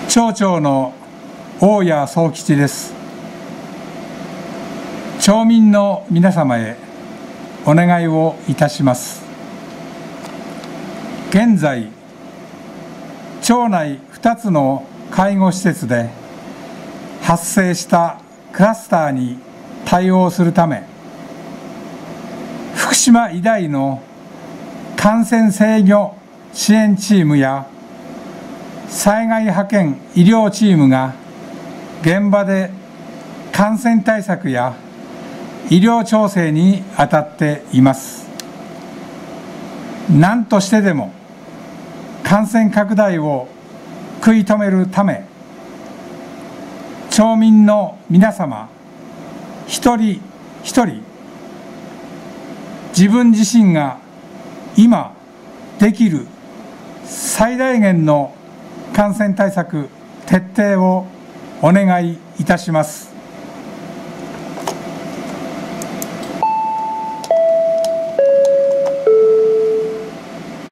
町長の大谷宗吉です。町民の皆様へお願いをいたします。現在、町内2つの介護施設で発生したクラスターに対応するため、福島医大の感染制御支援チームや災害派遣医療チームが現場で感染対策や医療調整に当たっています。何としてでも感染拡大を食い止めるため、町民の皆様一人一人、自分自身が今できる最大限の感染対策徹底をお願いいたします。